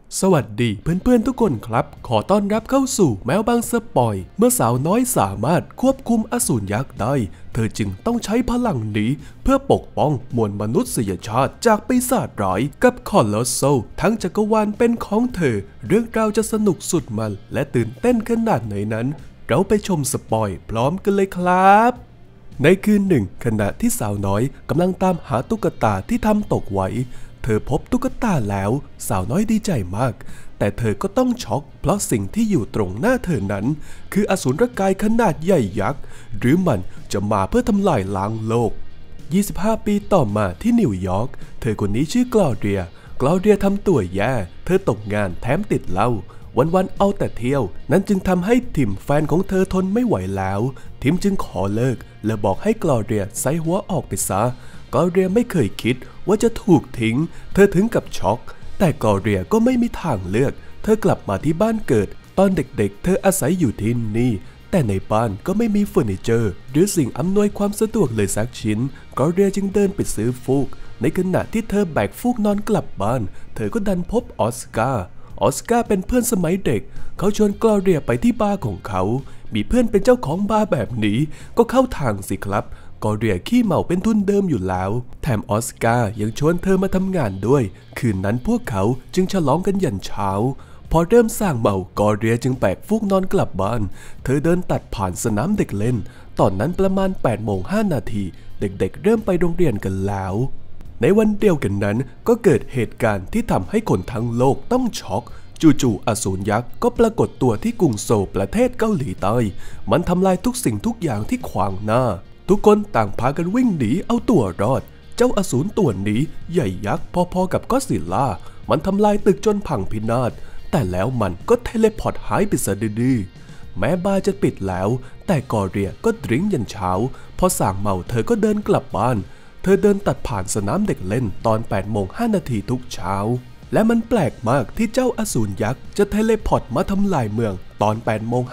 สวัสดีเพื่อนๆทุกคนครับขอต้อนรับเข้าสู่แมวบางสปอยเมื่อสาวน้อยสามารถควบคุมอสูรยักษ์ได้เธอจึงต้องใช้พลังนี้เพื่อปกป้องมวลมนุษยชาติจากปีศาจร้ายกับคอลอสโซทั้งจักรวาลเป็นของเธอเรื่องราวจะสนุกสุดมันและตื่นเต้นขนาดไหนนั้นเราไปชมสปอยพร้อมกันเลยครับในคืนหนึ่งขณะที่สาวน้อยกำลังตามหาตุ๊กตาที่ทำตกไว้เธอพบตุ๊กตาแล้วสาวน้อยดีใจมากแต่เธอก็ต้องช็อกเพราะสิ่งที่อยู่ตรงหน้าเธอนั้นคืออสูรกายขนาดใหญ่ยักษ์หรือมันจะมาเพื่อทำลายล้างโลก25 ปีต่อมาที่นิวยอร์กเธอคนนี้ชื่อกลอเดียทำตัวแย่เธอตกงานแถมติดเหล้าวันๆเอาแต่เที่ยวนั้นจึงทำให้ทิมแฟนของเธอทนไม่ไหวแล้วทิมจึงขอเลิกและบอกให้กลอเดียใส่หัวออกไปซะกลอเดียไม่เคยคิดว่าจะถูกทิ้งเธอถึงกับช็อกแต่กลอเดียก็ไม่มีทางเลือกเธอกลับมาที่บ้านเกิดตอนเด็กๆเธออาศัยอยู่ที่นี่แต่ในบ้านก็ไม่มีเฟอร์นิเจอร์หรือสิ่งอำนวยความสะดวกเลยสักชิ้นกลอเดียจึงเดินไปซื้อฟูกในขณะที่เธอแบกฟูกนอนกลับบ้านเธอก็ดันพบออสการ์เป็นเพื่อนสมัยเด็กเขาชวนกลอเดียไปที่บาร์ของเขามีเพื่อนเป็นเจ้าของบาร์แบบนี้ก็เข้าทางสิครับกลอเดียขี้เมาเป็นทุนเดิมอยู่แล้วแถมออสการ์ยังชวนเธอมาทำงานด้วยคืนนั้นพวกเขาจึงฉลองกันยันเช้าพอเริ่มสร้างเมากลอเดียจึงแบกฟูกนอนกลับบ้านเธอเดินตัดผ่านสนามเด็กเล่นตอนนั้นประมาณ 8:05 เด็กๆเริ่มไปโรงเรียนกันแล้วในวันเดียวกันนั้นก็เกิดเหตุการณ์ที่ทำให้คนทั้งโลกต้องช็อกจู่ๆอสูรยักษ์ก็ปรากฏตัวที่กรุงโซลประเทศเกาหลีใต้มันทำลายทุกสิ่งทุกอย่างที่ขวางหน้าทุกคนต่างพากันวิ่งหนีเอาตัวรอดเจ้าอสูรตัวนี้ใหญ่ยักษ์พอๆกับก็อดซิลล่ามันทำลายตึกจนพังพินาศแต่แล้วมันก็เทเลพอร์ตหายไปซะดื้อแม้บาร์จะปิดแล้วแต่กอเรียก็ดริ้งยันเช้าพอส่างเมาเธอก็เดินกลับบ้านเธอเดินตัดผ่านสนามเด็กเล่นตอน 8:05 ทุกเช้าและมันแปลกมากที่เจ้าอสูรยักษ์จะเทเลพอร์ตมาทำลายเมืองตอน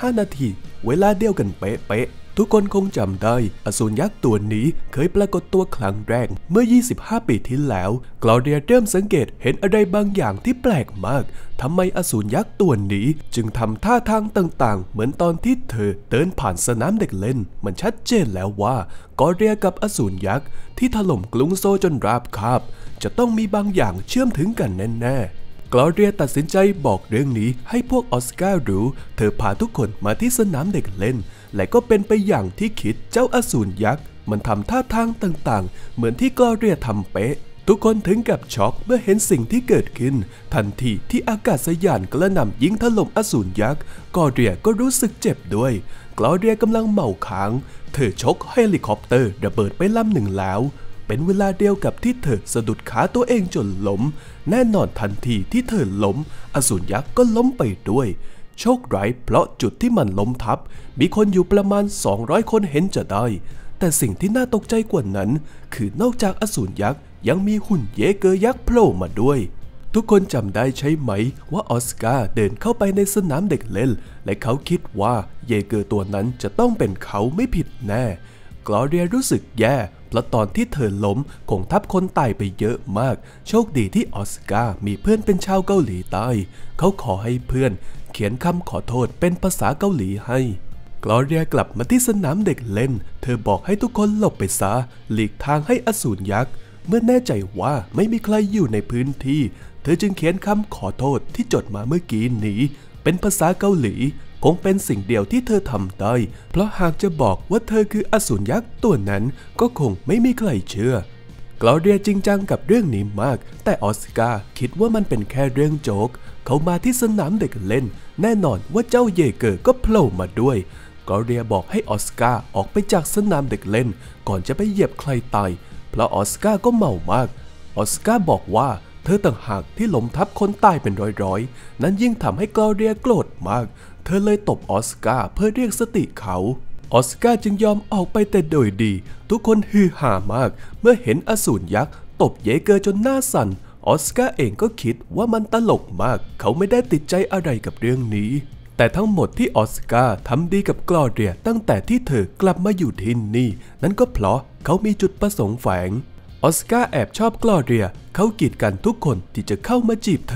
8:05 เวลาเดียวกันเป๊ะทุกคนคงจำได้อสูรยักษ์ตัวนี้เคยปรากฏตัวครั้งแรกเมื่อ 25 ปีที่แล้วกลอเดียเริ่มสังเกตเห็นอะไรบางอย่างที่แปลกมากทำไมอสูรยักษ์ตัวนี้จึงทำท่าทางต่างๆเหมือนตอนที่เธอเดินผ่านสนามเด็กเล่นมันชัดเจนแล้วว่ากลอเดียกับอสูรยักษ์ที่ถล่มกรุงโซจนราบคาบจะต้องมีบางอย่างเชื่อมถึงกันแน่ๆกลอเดียตัดสินใจบอกเรื่องนี้ให้พวกออสการ์รู้เธอพาทุกคนมาที่สนามเด็กเล่นและก็เป็นไปอย่างที่คิดเจ้าอสูรยักษ์มันทำท่าทางต่างๆเหมือนที่กลอเดียทำเป๊ะทุกคนถึงกับช็อกเมื่อเห็นสิ่งที่เกิดขึ้นทันทีที่อากาศยานกระหน่ำยิงถล่มอสูรยักษ์กลอเดียก็รู้สึกเจ็บด้วยกลอเดียกำลังเมาค้างเธอชกเฮลิคอปเตอร์ระเบิดไปลำหนึ่งแล้วเป็นเวลาเดียวกับที่เธอสะดุดขาตัวเองจนล้มแน่นอนทันทีที่เธอล้มอสูรยักษ์ก็ล้มไปด้วยโชคร้ายเพราะจุดที่มันล้มทับมีคนอยู่ประมาณ200 คนเห็นจะได้แต่สิ่งที่น่าตกใจกว่านั้นคือนอกจากอสูรยักษ์ยังมีหุ่นเยเกอร์ยักษ์โผล่มาด้วยทุกคนจำได้ใช่ไหมว่าออสการ์เดินเข้าไปในสนามเด็กเล่นและเขาคิดว่าเยเกอร์ตัวนั้นจะต้องเป็นเขาไม่ผิดแน่กลอเดียรู้สึกแย่เพราะตอนที่เธอล้มคงทับคนตายไปเยอะมากโชคดีที่ออสการ์มีเพื่อนเป็นชาวเกาหลีใต้เขาขอให้เพื่อนเขียนคำขอโทษเป็นภาษาเกาหลีให้กลอเดียกลับมาที่สนามเด็กเล่นเธอบอกให้ทุกคนหลบไปซะหลีกทางให้อสูรยักษ์เมื่อแน่ใจว่าไม่มีใครอยู่ในพื้นที่เธอจึงเขียนคำขอโทษที่จดมาเมื่อกี้นี้เป็นภาษาเกาหลีคงเป็นสิ่งเดียวที่เธอทำได้เพราะหากจะบอกว่าเธอคืออสูรยักษ์ตัวนั้นก็คงไม่มีใครเชื่อกลอเดียจริงจังกับเรื่องนี้มากแต่ออสการ์คิดว่ามันเป็นแค่เรื่องโจ๊กเขามาที่สนามเด็กเล่นแน่นอนว่าเจ้าเยเกอร์ก็โผล่มาด้วยกลอเดียบอกให้ออสการ์ออกไปจากสนามเด็กเล่นก่อนจะไปเหยียบใครตายเพราะออสการ์ก็เมามากออสการ์บอกว่าเธอต่างหากที่ล้มทับคนตายเป็นร้อยๆนั้นยิ่งทำให้กลอเดียโกรธมากเธอเลยตบออสการ์เพื่อเรียกสติเขาออสการ์จึงยอมออกไปแต่โดยดีทุกคนฮือฮามากเมื่อเห็นอสูรยักษ์ตบเยเกอร์จนหน้าสั่นออสการ์เองก็คิดว่ามันตลกมากเขาไม่ได้ติดใจอะไรกับเรื่องนี้แต่ทั้งหมดที่ออสการ์ทำดีกับกลอเดียตั้งแต่ที่เธอกลับมาอยู่ที่นี่นั้นก็เพราะเขามีจุดประสงค์แฝงออสการ์แอบชอบกลอเดียเขากีดกันทุกคนที่จะเข้ามาจีบเธอ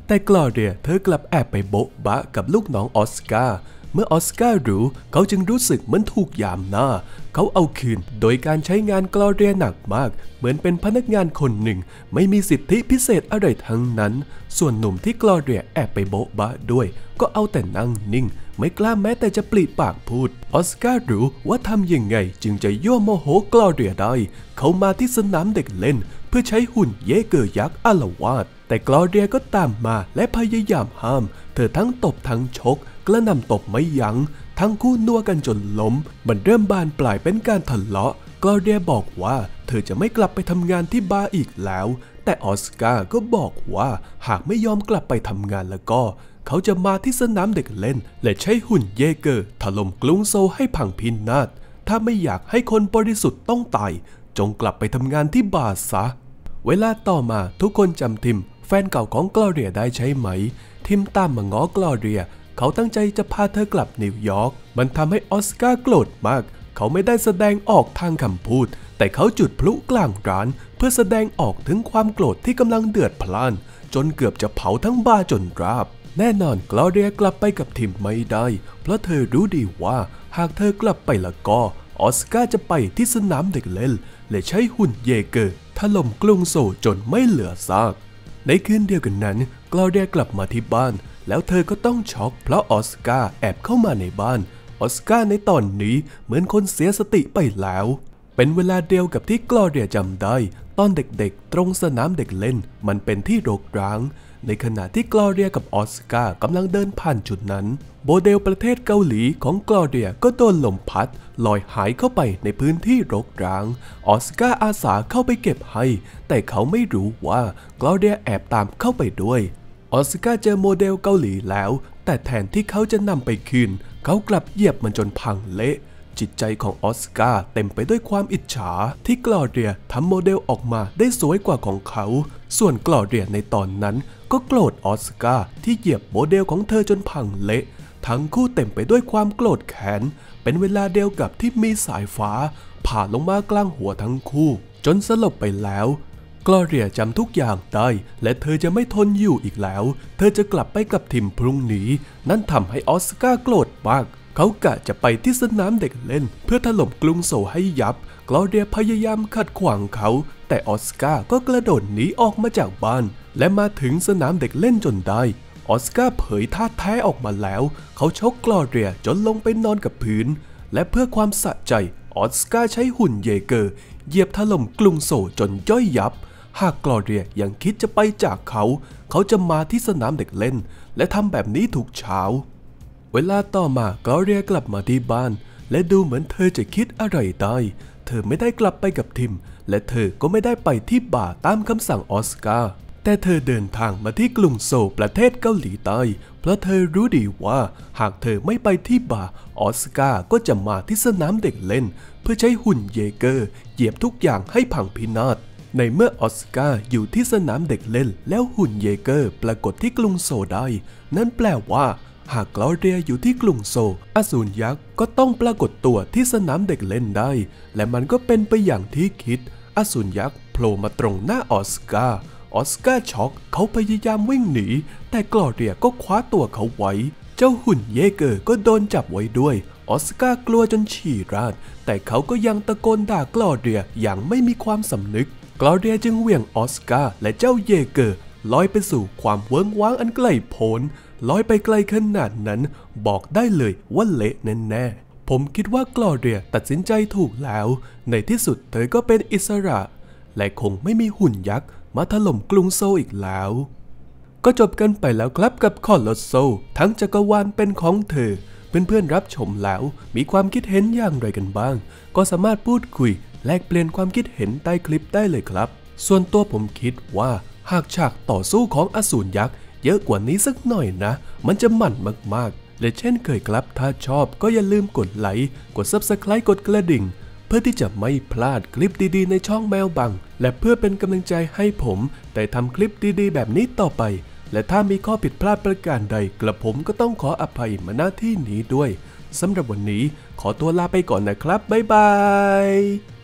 แต่กลอเดียเธอกลับแอบไปโบ๊ะบะกับลูกน้องออสการ์เมื่อออสการ์รู้เขาจึงรู้สึกเหมือนถูกยามหน้าเขาเอาคืนโดยการใช้งานกลอเดียหนักมากเหมือนเป็นพนักงานคนหนึ่งไม่มีสิทธิพิเศษอะไรทั้งนั้นส่วนหนุ่มที่กลอเดียแอบไปโบ๊ะบะด้วยก็เอาแต่นั่งนิ่งไม่กล้าแม้แต่จะปลีปากพูดออสการ์รู้ว่าทำยังไงจึงจะยั่วโมโหกลอเดียได้เขามาที่สนามเด็กเล่นเพื่อใช้หุ่นเยเกอร์ยักษ์อาละวาดแต่กลอเดียก็ตามมาและพยายามห้ามเธอทั้งตบทั้งชกกระหน่ำตบไม่ยั้งทั้งคู่นัวกันจนล้มมันเริ่มบานปลายเป็นการทะเลาะกลอเดียบอกว่าเธอจะไม่กลับไปทำงานที่บาร์อีกแล้วแต่ออสการ์ก็บอกว่าหากไม่ยอมกลับไปทำงานแล้วก็เขาจะมาที่สนามเด็กเล่นและใช้หุ่นเยเกอร์ถล่มกรุงโซลให้พังพินาศถ้าไม่อยากให้คนบริสุทธิ์ต้องตายจงกลับไปทำงานที่บาร์ซะเวลาต่อมาทุกคนจำทิมแฟนเก่าของกลอเดียได้ใช่ไหมทิมตามมาง้อกลอเดียเขาตั้งใจจะพาเธอกลับนิวยอร์กมันทำให้ออสการ์โกรธมากเขาไม่ได้แสดงออกทางคำพูดแต่เขาจุดพลุกลางร้านเพื่อแสดงออกถึงความโกรธที่กำลังเดือดพล่านจนเกือบจะเผาทั้งบาร์จนราบแน่นอนกลอเดียกลับไปกับทิมไม่ได้เพราะเธอรู้ดีว่าหากเธอกลับไปแล้วก็ออสการ์จะไปที่สนามเด็กเล่นและใช้หุ่นเยเกอร์ถล่มกรุงโซลจนไม่เหลือซากในคืนเดียวกันนั้นกลอเดียกลับมาที่บ้านแล้วเธอก็ต้องช็อกเพราะออสการ์แอบเข้ามาในบ้านออสการ์ในตอนนี้เหมือนคนเสียสติไปแล้วเป็นเวลาเดียวกับที่กลอเดียจำได้ตอนเด็กๆตรงสนามเด็กเล่นมันเป็นที่รกร้างในขณะที่กลอเดียกับออสการ์กำลังเดินผ่านจุดนั้นโมเดลประเทศเกาหลีของกลอเดียก็โดนลมพัดลอยหายเข้าไปในพื้นที่รกร้างออสการ์อาสาเข้าไปเก็บให้แต่เขาไม่รู้ว่ากลอเดียแอบตามเข้าไปด้วยออสการ์เจอโมเดลเกาหลีแล้วแต่แทนที่เขาจะนำไปคืนเขากลับเหยียบมันจนพังเละจิตใจของออสการ์เต็มไปด้วยความอิจฉาที่กลอเดียทำโมเดลออกมาได้สวยกว่าของเขาส่วนกลอเดียในตอนนั้นก็โกรธออสการ์ที่เหยียบโมเดลของเธอจนพังเละทั้งคู่เต็มไปด้วยความโกรธแค้นเป็นเวลาเดียวกับที่มีสายฟ้าผ่าลงมากลางหัวทั้งคู่จนสลบไปแล้วกลอเดียจำทุกอย่างได้และเธอจะไม่ทนอยู่อีกแล้วเธอจะกลับไปกับทีมพรุ่งนี้นั่นทำให้ออสการ์โกรธมากเขากะจะไปที่สนามเด็กเล่นเพื่อถล่มกรุงโซลให้ยับกลอเดียพยายามขัดขวางเขาแต่ออสการ์ก็กระโดดหนีออกมาจากบ้านและมาถึงสนามเด็กเล่นจนได้ออสการ์เผยท่าแท้ออกมาแล้วเขาชกกลอเดียจนลงไปนอนกับพื้นและเพื่อความสะใจออสการ์ใช้หุ่นเยเกอร์เหยียบถล่มกรุงโซลจนย่อยยับหากกลอเดียยังคิดจะไปจากเขาจะมาที่สนามเด็กเล่นและทำแบบนี้ทุกเช้าเวลาต่อมากลอเดียกลับมาที่บ้านและดูเหมือนเธอจะคิดอะไรได้เธอไม่ได้กลับไปกับทิมและเธอก็ไม่ได้ไปที่บาร์ตามคำสั่งออสการ์แต่เธอเดินทางมาที่กรุงโซลประเทศเกาหลีใต้เพราะเธอรู้ดีว่าหากเธอไม่ไปที่บาร์ออสการ์ก็จะมาที่สนามเด็กเล่นเพื่อใช้หุ่นเยเกอร์เหยียบทุกอย่างให้พังพินาศในเมื่อออสการ์อยู่ที่สนามเด็กเล่นแล้วหุ่นเยเกอร์ปรากฏที่กรุงโซลได้นั่นแปลว่าหากกลอเดียอยู่ที่กรุงโซลอสูรยักษ์ก็ต้องปรากฏตัวที่สนามเด็กเล่นได้และมันก็เป็นไปอย่างที่คิดอสูรยักษ์โผล่มาตรงหน้าออสการ์ช็อกเขาพยายามวิ่งหนีแต่กลอเดียก็คว้าตัวเขาไว้เจ้าหุ่นเยเกอร์ก็โดนจับไว้ด้วยออสการ์กลัวจนฉี่ราดแต่เขาก็ยังตะโกนด่ากลอเดียอย่างไม่มีความสำนึกกลอเดียจึงเหวี่ยงออสการ์และเจ้าเยเกอร์ลอยไปสู่ความเวิ้งว้างอันไกลโพ้นลอยไปไกลขนาดนั้นบอกได้เลยว่าเละแน่ๆผมคิดว่ากลอเดียตัดสินใจถูกแล้วในที่สุดเธอก็เป็นอิสระและคงไม่มีหุ่นยักษ์มาถล่มกรุงโซลอีกแล้วก็จบกันไปแล้วครับกับคอลอสโซทั้งจักรวาลเป็นของเธอเพื่อนๆรับชมแล้วมีความคิดเห็นอย่างไรกันบ้างก็สามารถพูดคุยแลกเปลี่ยนความคิดเห็นใต้คลิปได้เลยครับส่วนตัวผมคิดว่าหากฉากต่อสู้ของอสูรยักษ์เยอะกว่านี้สักหน่อยนะมันจะมันมากๆและเช่นเคยครับถ้าชอบก็อย่าลืมกดไลค์กด Subscribe กดกระดิ่งเพื่อที่จะไม่พลาดคลิปดีๆในช่องแมวบังและเพื่อเป็นกำลังใจให้ผมได้ทำคลิปดีๆแบบนี้ต่อไปและถ้ามีข้อผิดพลาดประการใดกระผมก็ต้องขออภัยมาณที่นี้ด้วยสำหรับวันนี้ขอตัวลาไปก่อนนะครับบ๊ายบาย